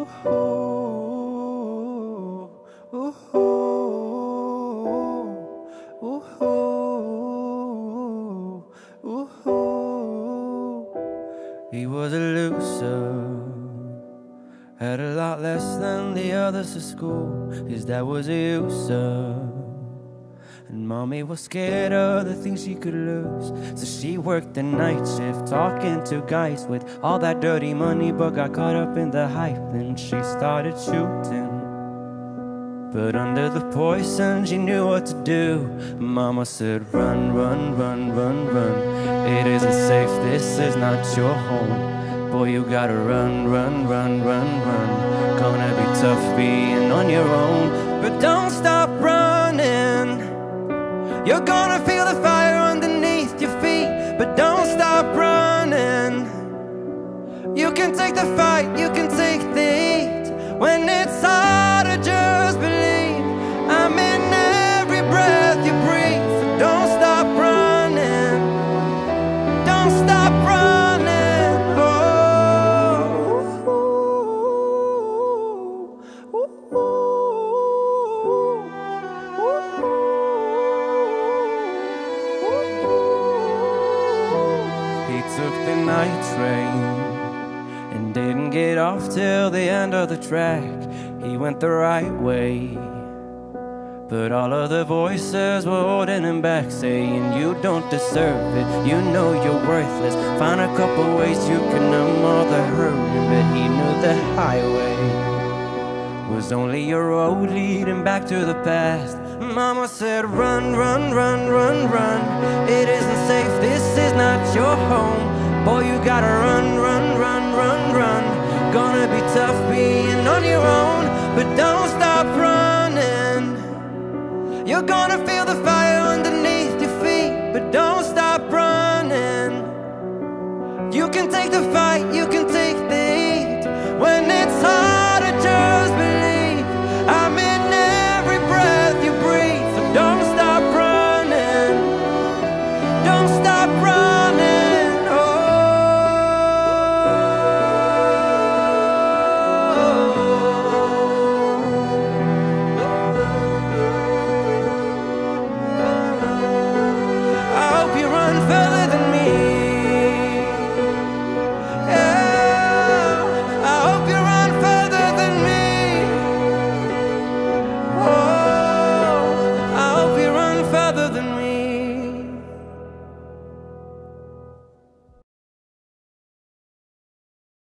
He was a loser, had a lot less than the others at school. His dad was a user, and mommy was scared of the things she could lose. So she worked the night shift, talking to guys with all that dirty money, but got caught up in the hype. Then she started shooting, but under the poison she knew what to do. Mama said, run, run, run, run, run. It isn't safe, this is not your home. Boy, you gotta run, run, run, run, run. Gonna be tough being on your own, but don't stop running. You're gonna feel the fire underneath your feet, but don't stop running. You can take the fight, you can take the heat. When it's hard to just believe, I'm in every breath you breathe. So don't stop running, don't stop running. Oh, he took the night train and didn't get off till the end of the track. He went the right way, but all of the voices were holding him back, saying you don't deserve it, you know you're worthless. Find a couple ways you can numb all the hurting, but he knew the highway was only a road leading back to the past. Mama said, run, run, run, run, run. It isn't safe, this is not your home. Boy, you gotta run, run, run, run, run. Gonna be tough being on your own, but don't stop running. You're gonna feel the fire underneath your feet, but don't stop running. You can take the